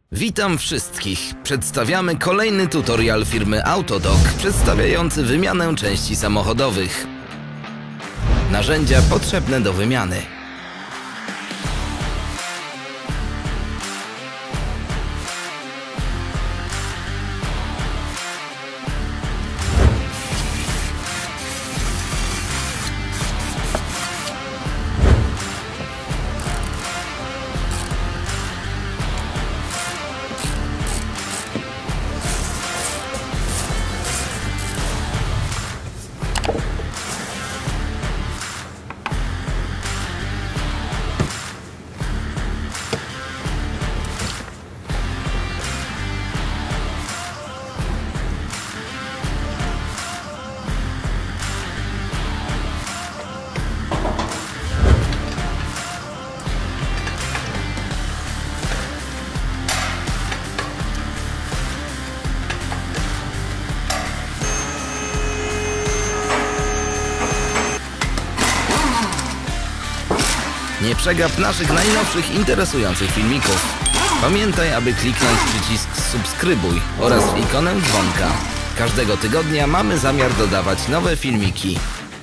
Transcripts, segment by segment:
Witam wszystkich. Przedstawiamy kolejny tutorial firmy Autodoc przedstawiający wymianę części samochodowych. Narzędzia potrzebne do wymiany. Nie przegap naszych najnowszych interesujących filmików. Pamiętaj, aby kliknąć przycisk subskrybuj oraz w ikonę dzwonka. Każdego tygodnia mamy zamiar dodawać nowe filmiki.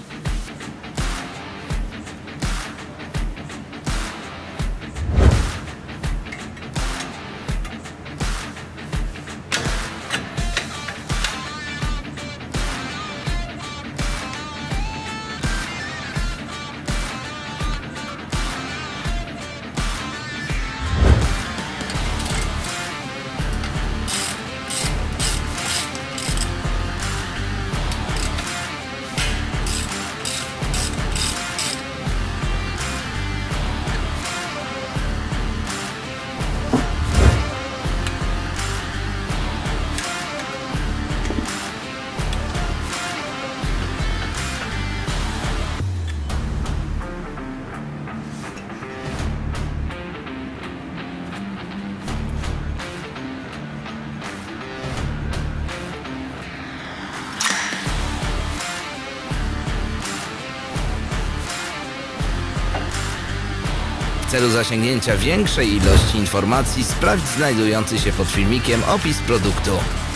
W celu zasięgnięcia większej ilości informacji sprawdź znajdujący się pod filmikiem opis produktu.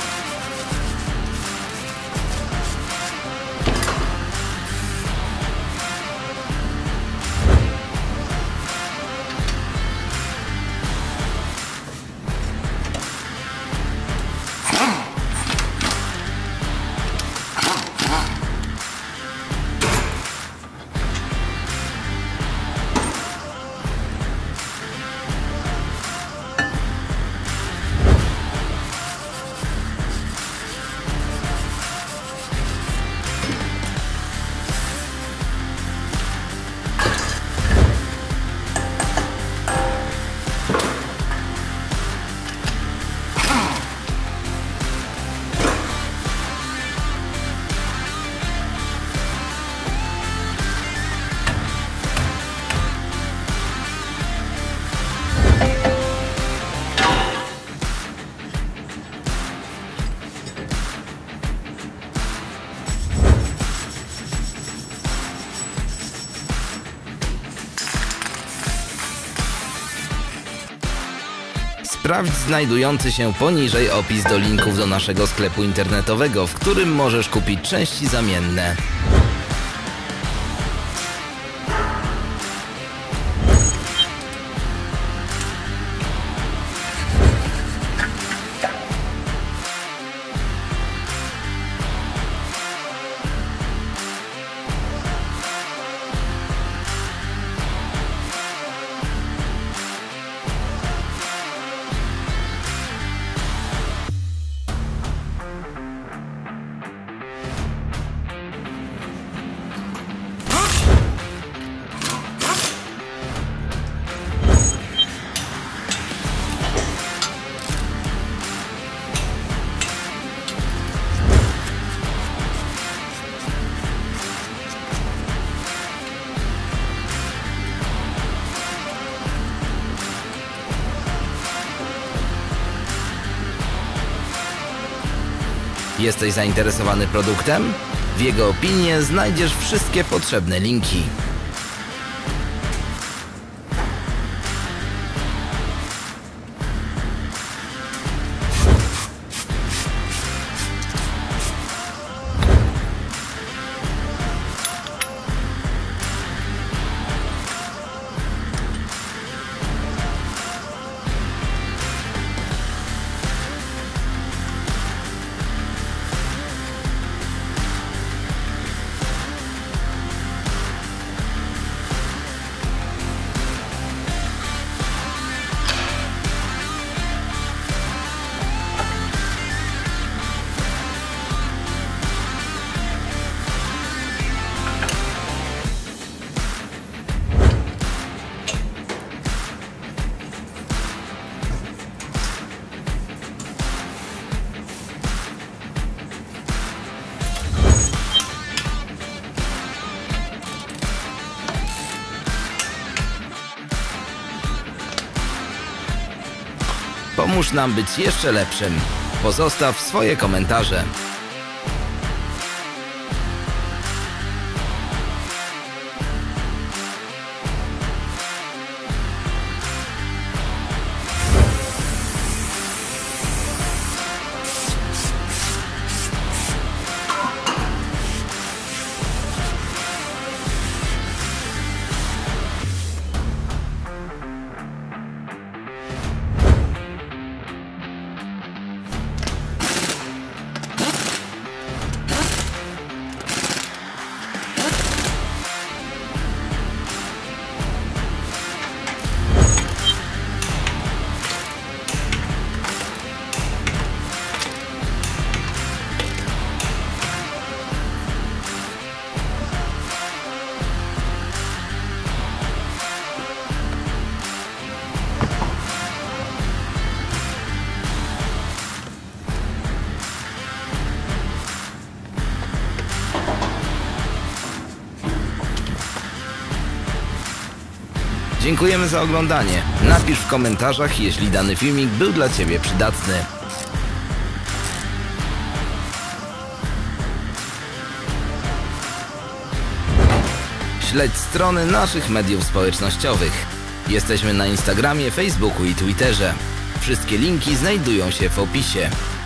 Sprawdź znajdujący się poniżej opis do linków do naszego sklepu internetowego, w którym możesz kupić części zamienne. Jesteś zainteresowany produktem? W jego opinie znajdziesz wszystkie potrzebne linki. Pomóż nam być jeszcze lepszym. Pozostaw swoje komentarze. Dziękujemy za oglądanie. Napisz w komentarzach, jeśli dany filmik był dla Ciebie przydatny. Śledź strony naszych mediów społecznościowych. Jesteśmy na Instagramie, Facebooku i Twitterze. Wszystkie linki znajdują się w opisie.